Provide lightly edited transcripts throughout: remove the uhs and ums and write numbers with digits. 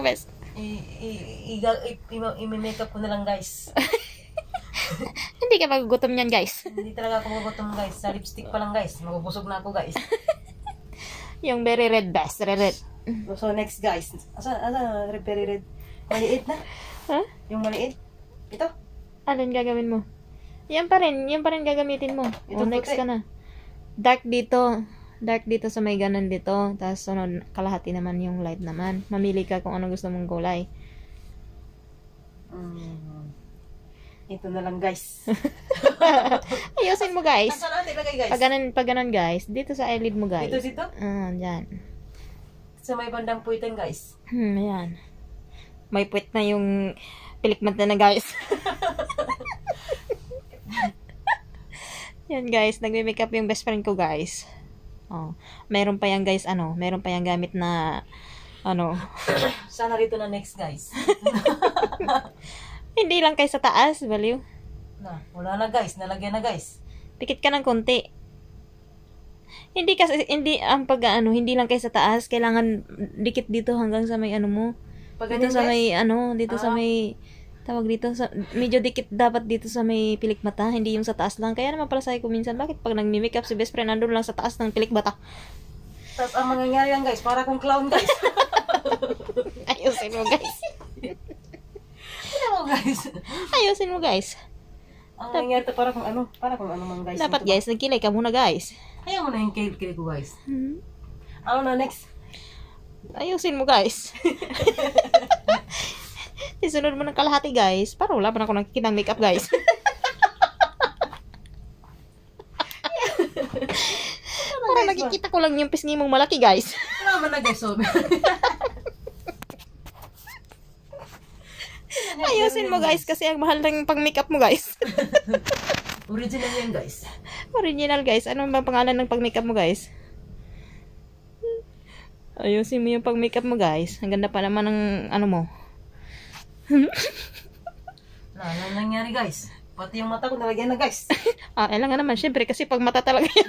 best? I-makeup ko na lang guys. Hindi ka magugutom yan guys. Hindi talaga ako magutom guys. Sa lipstick pa lang guys. Mabubusog na ako guys. Yung very red best. Red. So next guys. Asa very red? Maliit na? Huh? Yung maliit? Ito? Alin gagawin mo? Yan pa rin gagamitin mo. Ito Next puti. ka na. Dark dito sa may ganon dito. Tapos kalahati naman yung light naman. Mamili ka kung ano gusto mong kulay. Ito na lang guys. Ayusin mo guys. Saan natin lagay guys? Pag ganon guys, dito sa eyelid mo guys. Dito. Dyan. Sa may bandang puwitan guys. Ayan. May puwet na yung pilikmat na guys. Yan guys, nagme-makeup yung best friend ko guys. Oh, meron pa yan guys, meron pa yan gamit na Sana rito na next guys. hindi lang kay sa taas, baliw. Wala na guys, nalagyan na guys. Pikit ka ng konti. Hindi ang hindi lang kay sa taas, kailangan dikit dito hanggang sa may mo. Pag Dito ganyan, sa guys? may dito sa may tawag dito medyo dikit dapat dito sa may pilikmata, hindi yung sa taas lang. Kaya naman pala sabi ko minsan, bakit pag nagmi-makeup si best friend nandun lang sa taas ng pilikmata? Tapos ang mangyayari yan guys, para kong clown guys. Ayusin mo guys. Ano mo guys? Ayusin mo guys. Ang nangyayari to para kung ano man guys. Dapat guys, nagkilay ka muna guys. Ayaw mo na yung kill ko guys. Ano na next? Ayusin mo guys. Isunod mo ng kalahati guys. Para wala pa na ako nakikita ng makeup guys. Para nakikita ko lang yung pisngi mong malaki guys. Wala man na guys. So. Ayusin mo guys kasi ang mahal ng pang makeup mo guys. Original yan guys. Original guys. Ano ba pangalan ng pang makeup mo guys? Ayusin mo yung pang makeup mo guys. Ang ganda pa naman ng mo. Ano nangyari guys? Pati yung mata ko nalagyan na guys. Kailangan naman syempre kasi pag mata talaga yan.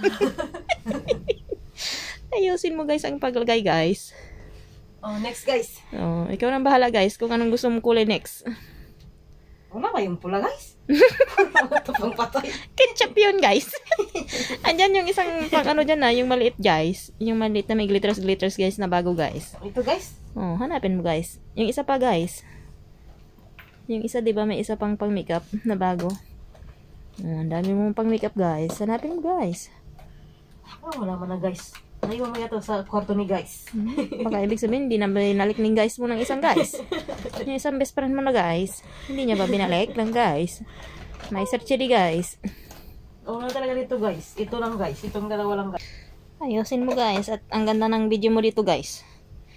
Ayusin mo guys ang paglagay guys. Oh, next guys. Oh, ikaw nang bahala guys kung anong gusto mong kulay next. Wala kayong pula guys. Ito pang patay. Ketchup yun guys. Andyan yung isang pang dyan yung maliit guys. Yung maliit na may glitters guys na bago guys. Ito guys. Oh, hanapin mo guys. Yung isa pa guys. Yung isa 'di ba may isa pang makeup na bago. Ang dami mong pang makeup guys. Hanapin mo guys. Wala man na guys. Naiwan mo yato sa kwarto ni guys. Baka ibig sabihin hindi na binalik ng guys mo ng isang guys. Yung isang best friend mo na guys. Hindi niya ba binalik lang guys? May surgery guys. Wala talaga dito guys. Ito lang guys. Itong dalawa lang guys. Ayusin mo guys at ang ganda ng video mo dito guys.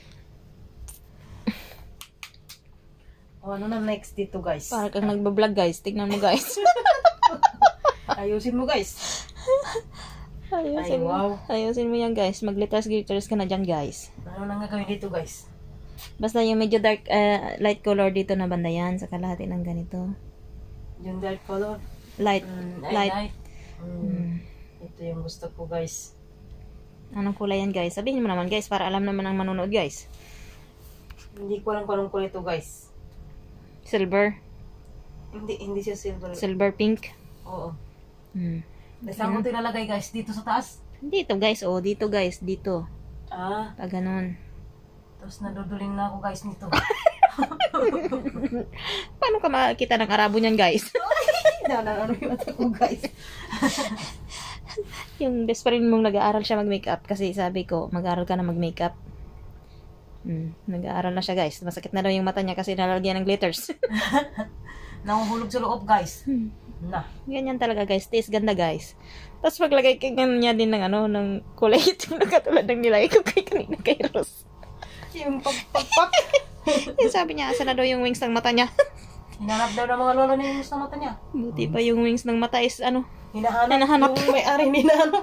Ano na next dito guys? Para kang nagbablog guys. Tignan mo guys. Ayusin mo guys. Ayusin Ay, mo. wow. Ayusin mo yan guys. Mag-glitters ka na dyan guys. Ano nang gagawin dito guys? Basta yung medyo dark, light color dito na banda yan. Sa kalahati ng ganito. Yung dark color. Light. Light. Ito yung gusto ko guys. Anong kulay yan guys? Sabihin mo naman guys para alam naman ang manonood guys. Hindi ko alam kung anong kulay ito guys. Silver. Hindi siya silver. Silver pink. Oo. Saan ko tinalagay guys? Dito sa taas? Dito guys. Oh, dito guys. Dito. Pag ganun. Tapos naduduling na ako guys nito. Paano ka makakita ng arabo niyan guys? Ano yung mata ko guys? Yung best friend mong nag-aaral siya mag-makeup kasi sabi ko, mag-aaral ka na mag-makeup. Nag-aaral na siya guys. Masakit na daw yung mata niya kasi nalagyan ng glitters. Nanguhulog sa loob guys. Ganyan talaga guys. Taste ganda guys. Tapos paglagay ka niya din ng ng kulay itim na katulad ng nilagay ko kay kanina kay Rose. Yung pagpagpak. Yung sabi niya, asa na daw yung wings ng mata niya. Hinanap daw ng mga lolo na yung wings ng mata niya. Buti pa yung wings ng mata is Hinahanap. Yung may-ari hinahanap.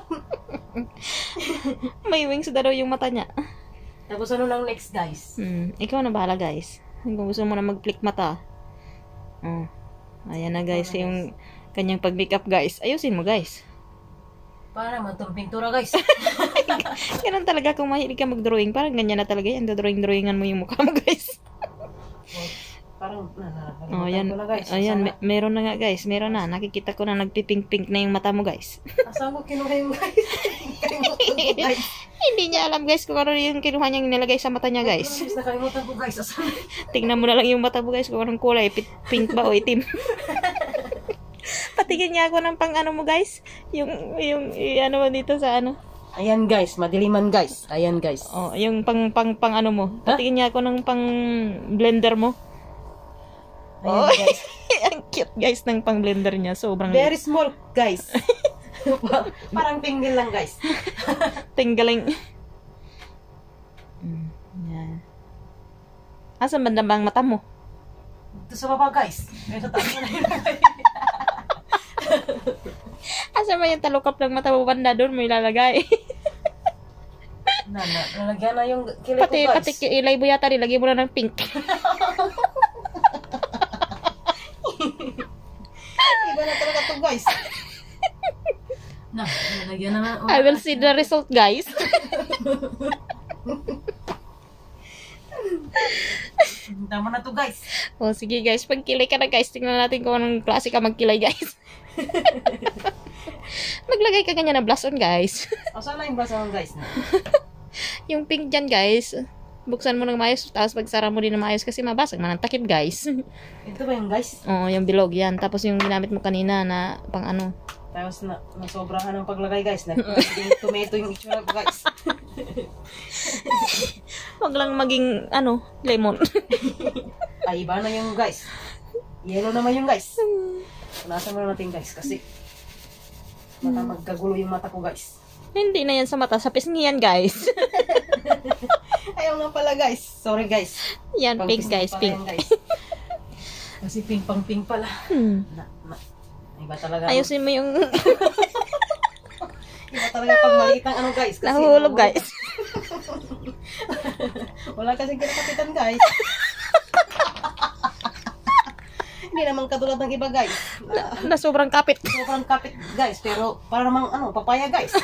May wings daw yung mata niya. Tapos ano lang next guys? Ikaw na bahala guys. Kung gusto mo na mag-flick mata. Ayan na guys yung kanyang pag-makeup guys. Ayusin mo guys. Para naman itong pintura guys. Ganun talaga kung mahilig ka mag-drawing. Parang ganyan na talaga yan. Drawing-drawingan mo yung mukha mo guys. Parang, Oh, yan. ko na guys. Ayan, meron na nga guys. Meron na. Nakikita ko na nagpipink-pink na yung mata mo guys. Asan ko kinuha yung guys? Kalimutan ko guys. Hindi niya alam guys kung ano yung kinuha niyang nilagay sa mata niya guys. Nakalimutan ko guys. Asan? Tingnan mo na lang yung mata mo guys kung anong kulay. Pink ba o itim. Patigin niya ako ng pang ano mo guys. Yung ano mo dito sa ano. Ayan guys, madiliman guys. Ayan guys. Oh, yung pang ano mo. Patigin niya ako ng pang blender mo. Ayan guys. Ang cute guys ng pang blender niya. Sobrang Very small guys. Parang tinggal lang guys. Tinggaling. Yan. Asan banda ba ang mata mo? Ito sa baba guys. Ay, sa taas na yun. Asan ba yung talukap ng mata mo banda doon mo ilalagay? Nalagyan na yung kilay ko guys. Pati ilay mo yata nilagay mo na ng pink. Iba na talaga to guys. Nalagyan na nga. I will see the result guys. Tama na to guys. O sige guys, pagkilay ka na guys, tingnan natin kung anong klase ka magkilay guys. Maglagay ka ganyan na blush on guys. Asan na yung basa ng guys na? Yung pink dyan guys, buksan mo ng maayos, tapos pagsara mo din ng maayos kasi mabasag na ng takip guys. Ito ba yung guys? Oo, yung bilog yan. Tapos yung ginamit mo kanina na pang ano. Tapos nasobrahan ng paglagay guys. Tomato yung itsura ko guys. Wag lang maging ano, lemon. Ay, iba na yung guys. Yellow naman yung guys. Punasan muna natin guys kasi magkagulo yung mata ko guys. Hindi na yan sa mata, sa pisngi yan guys. Ayaw nga pala guys. Sorry guys. Yan, pink guys, pink. Yan, guys. Kasi pink pang pink pala. Iba talaga. Ayusin mo yung iba talaga pag maliit ang ano guys. Kasi nahulog guys. Wala kasing kinakapitan guys. Hindi naman katulad ng iba guys. Na sobrang kapit. Sobrang kapit guys. Pero para namang ano, papaya guys.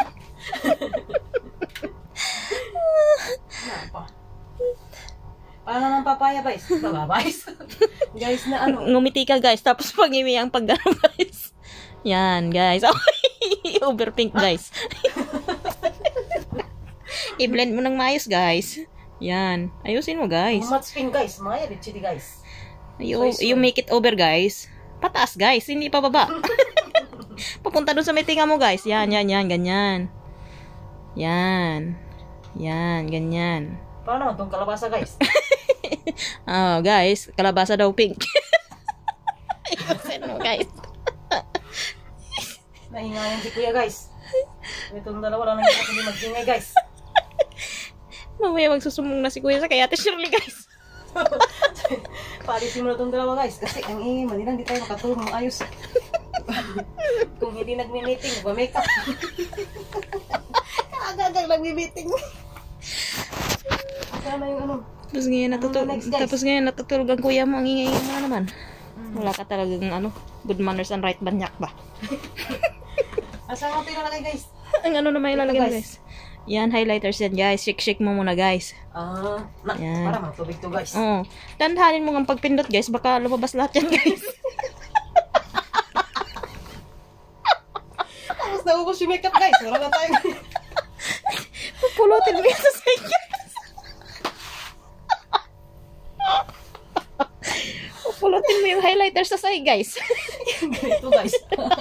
Para namang papaya guys. Guys. Guys na ano. Ngumiti ka guys, tapos pag-iwi ang pag-ano guys. Yan guys. Over pink guys. I-blend mo ng maayos guys. Yan. Ayusin mo guys. Much pink guys. Maya chili guys. You make it over guys. Pataas guys, hindi pa baba. Papunta dun sa may tinga mo guys. Yan, ganyan. Yan, ganyan. Paano naman itong kalabasa guys? Oh guys, kalabasa daw pink. Ayusin mo guys. Naingayan si kuya guys. Itong dalawa lang nang hindi mag-ingay guys. Mamaya magsusumong na si kuya sa kay Ate Shirley guys. Paalisin mo na itong dalawa guys. Kasi ang ingay, manilang di tayo makatulong ayos. Kung hindi nagmi-meeting, nagwa-makeup. Kagagang nagmi-meeting. Sana yung ano. Tapos ngayon natutulog ang kuya mo. Ang ingay mo na naman. Wala ka talagang ano, good manners and right banyak ba? Asa mo ito ilalagay guys? Ang ano naman ilalagay mo guys? Yan, highlighters yan guys. Shake mo muna guys. Yan. Para matubig to guys. Oo. Dandahanin mo ng pagpindot guys. Baka lumabas lahat yan guys. Tapos naubos yung makeup guys. Wala na tayo. Pupulutin mo yan sa side guys. Pupulutin mo yung highlighters sa side guys. Ganito guys.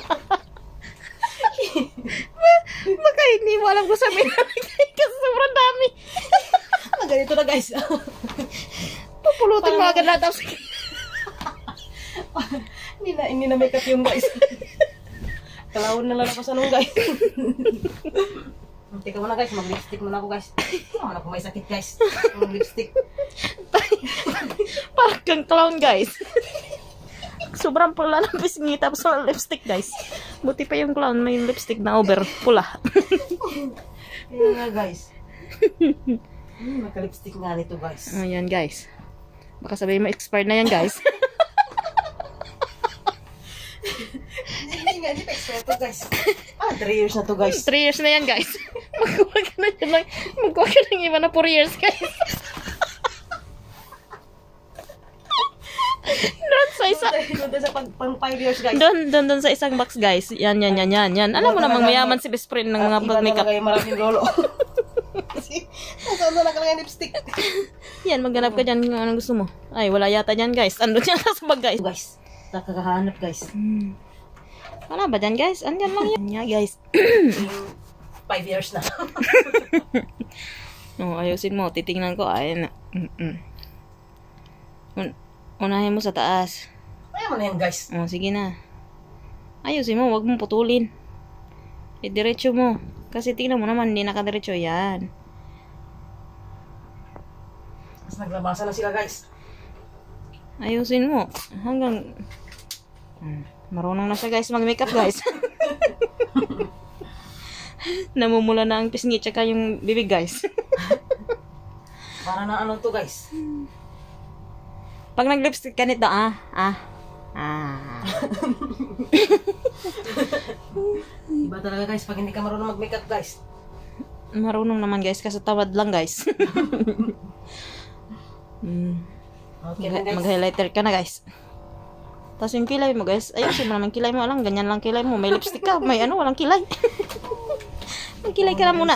Baka hindi mo alam kung sabihin namin kasi sobrang dami. Ganito na guys. Pupulutin mo agad lahat. Hindi na makeup yung guys. Kalawon na lang ako sa nung guys. Teka muna guys, mag-lipstick muna ako guys. Hindi naman ako may sakit guys. Mag-lipstick. Parang kang clown guys. Sobrang pula ng pisngi tapos sa lipstick guys. Buti pa yung clown may lipstick na over pula. Yan nga guys. Naka-lipstick nga nito guys. Ayan guys. Baka sabihin mo expired na yan guys. Hindi nga, hindi pa expired to guys. 3 years na to guys. 3 years na yan guys. Magkuha ka na yun lang. Magkuha ka ng iba na 4 years guys. guys. Doon sa pang 5 years guys. Doon sa isang box guys. Yan. Alam mo namang mayaman si best friend ng mga pag-makeup. Iba na maraming lolo. Kasi, saan na nakalagay lipstick? Yan, maghanap ka dyan kung anong gusto mo. Ay, wala yata dyan guys. Andun yan sa bag guys. Guys, nakakahanap guys. Wala ba dyan guys? Andyan lang yan. Yan guys. 5 years na. Ayusin mo. Titingnan ko. Ayun na. Unahin mo sa taas. Kaya mo na yan guys. Sige na. Ayusin mo. Huwag mong putulin. Diretso mo. Kasi tingnan mo naman. Hindi nakadiretso. Yan. Mas naglabasan na sila guys. Ayusin mo. Hanggang... marunong na siya guys mag-makeup guys. Namumula na ang pisngi tsaka yung bibig guys. Para na ano to guys. Pag nag-lipstick ka nito, Iba talaga guys pag hindi ka marunong mag-makeup guys. Marunong naman guys kasi tamad lang guys. Okay na guys. Mag-highlighter ka na guys. Tapos yung kilay mo guys, ayusin mo naman kilay mo. Alam, ganyan lang kilay mo. May lipstick ka, may walang kilay. May kilay ka na muna.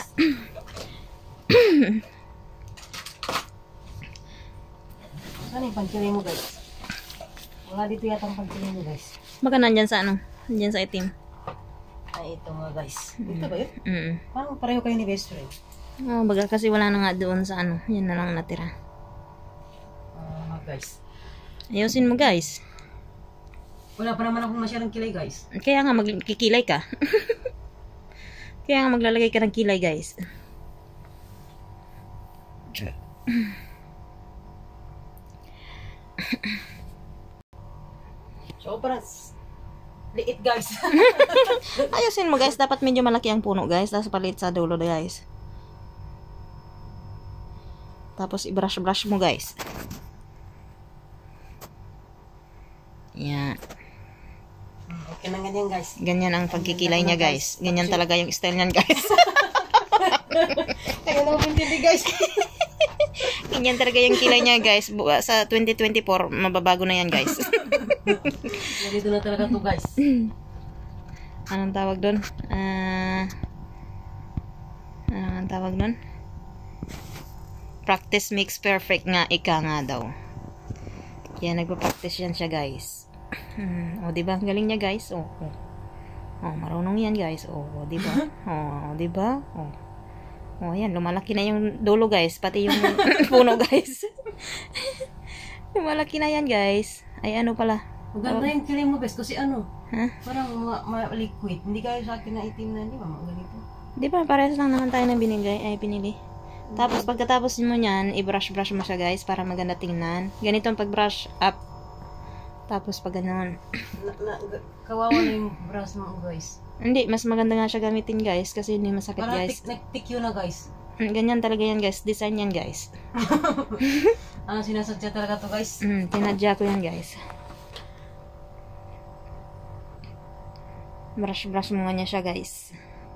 Saan yung pangkilay mo guys? Wala dito yata ang pangkilay mo guys. Baka nandyan sa nandyan sa itim. Ay, ito nga guys. Ito ba yun? Mm. Parang pareho kayo ni best friend. Baga kasi wala na nga doon sa yan na lang natira. Guys. Ayusin mo guys. Wala pa naman akong masyadong kilay guys. Kaya nga magkikilay ka. Kaya nga maglalagay ka ng kilay guys. So, parang liit guys. Ayusin mo guys. Dapat medyo malaki ang puno guys. Tapos palit sa dulo guys. Tapos i-brush mo guys. Yan. Okay na ganyan guys. Ganyan ang pagkikilay niya guys. Ganyan talaga yung style niyan guys. Kaya naman hindi guys. Ganyan talaga yung kilay niya guys. Sa 2024, mababago na yan guys. Dito na talaga to guys. Anong tawag doon? Anong tawag doon? Practice makes perfect nga, ika nga daw. Kaya nagpa-practice yan siya guys. Diba? Ang galing niya guys. Marunong yan guys. Diba? Diba? Yan. Lumalaki na yung dulo guys. Pati yung puno guys. Lumalaki na yan guys. Ay ano pala. Maganda yung kilay mo guys. Kasi ano? Ha? Parang liquid. Hindi kayo sa akin na itim na. Di ba? Ganito. Diba? Parehas lang naman tayo na pinili. Tapos pagkatapos mo niyan, i-brush mo siya guys para maganda tingnan. Ganito ang pag-brush up. Tapos pag ganoon. Kawawa na yung brush mo guys. Hindi, mas maganda nga siya gamitin guys kasi hindi masakit para guys. Nag-tick yun na guys. Ganyan talaga yan guys. Design yan guys. Sinasadya talaga to guys. Tinadya ko yan guys. Brush mo nga niya siya guys.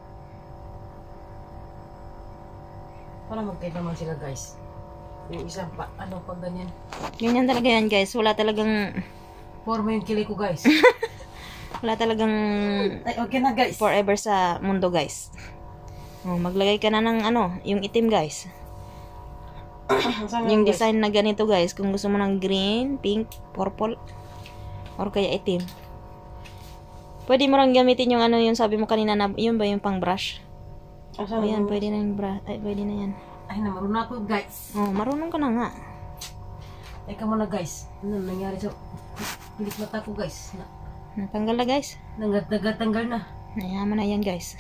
Para magkaiba man sila guys. Yung isang pag ganyan. Ganyan talaga yan guys. Wala talagang forma yung kilay ko guys. wala talagang ay okay na guys. Forever sa mundo guys. Maglagay ka na ng yung itim guys. Yung design na ganito guys. Kung gusto mo ng green, pink, purple, or kaya itim. Pwede mo lang gamitin yung yung sabi mo kanina na yun ba yung pang brush? Ayan, pwede na yung brush. Ay, pwede na yan. Ay, marunong ako guys. Marunong ka na nga. Teka muna guys. Ano nangyari sa pilit mata ko guys? Natanggal na guys. Nagatanggal na. Nayaman na yan guys.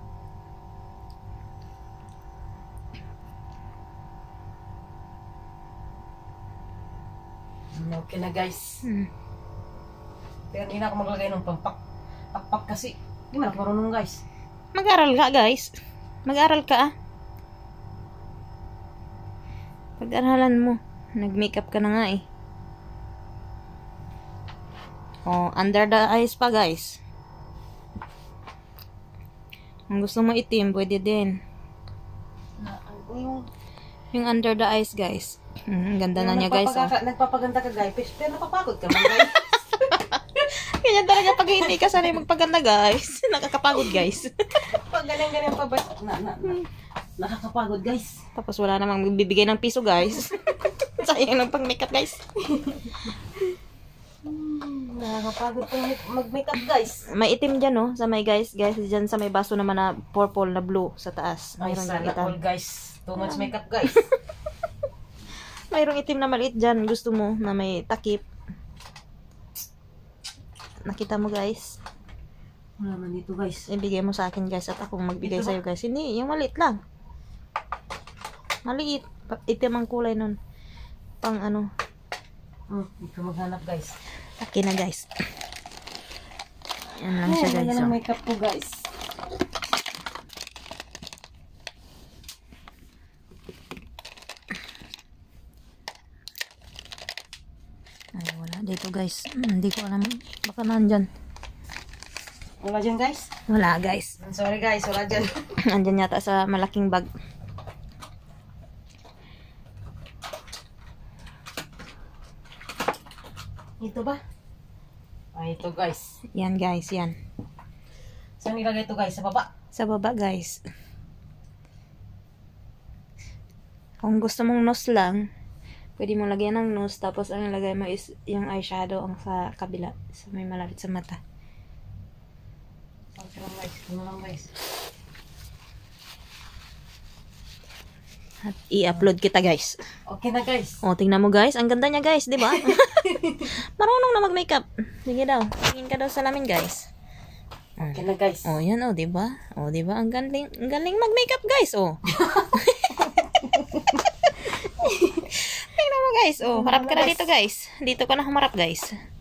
Okay na guys. Pero hindi na ako maglagay ng pakpak kasi. Hindi man ako marunong guys. Mag-aral ka guys. Mag-aral ka Pag-aralan mo. Nag-makeup ka na nga eh. Under the eyes pa guys. Kung gusto mo itim, pwede din. Yung under the eyes guys. Ganda na niya guys. Nagpapaganda ka guys. Pero napapagod ka man guys. Ganyan talaga pag hindi ka sanay magpaganda, guys. Nakakapagod, guys. Pag ganyan pa ba? Nakakapagod, guys. Tapos wala namang bibigay ng piso, guys. Sayang ng pang-makeup, guys. Nakakapagod pang mag-makeup, guys. May itim dyan, no? Sa may guys. Dyan sa may baso naman na purple na blue sa taas. Ay, Mayroong sana itim. all, guys. Too much makeup, guys. Mayroong itim na maliit dyan. Gusto mo na may takip. Nakita mo, guys. Wala man dito, guys. Ibigay mo sa akin, guys. At akong magbigay Ito ba? sa'yo, guys. Hindi, yung maliit lang. Maliit. Itim ang kulay nun. Pang ano. Ito maghanap, guys. Laki na, guys. Yan lang siya, guys. Wala ng Oh. makeup po, guys. Ay, wala dito, guys. Hindi ko alam. Baka nandyan. Wala dyan, guys. Wala, guys. I'm sorry, guys. Wala dyan. Nandyan yata sa malaking bag. Ito ba? Ay, ito, guys. Yan, guys. Yan. Saan nilagay ito, guys? Sa baba? Sa baba, guys. Kung gusto mong nose lang, pwede mo lagyan ng nose. Tapos, ang lagay mo is yung eyeshadow ang sa kabila. Sa may malapit sa mata. Okay lang, guys. Ano lang, guys. At i-upload kita, guys. Okay na, guys. O, tingnan mo, guys. Ang ganda niya, guys. Di ba? Marunong na mag-makeup. Sige daw. Tingin ka daw sa lamin, guys. Okay na, guys. O, yan, o. Di ba? O, di ba? Ang galing mag-makeup, guys. O. Tingnan mo, guys. O, harap ka na dito, guys. Dito ka na humarap, guys.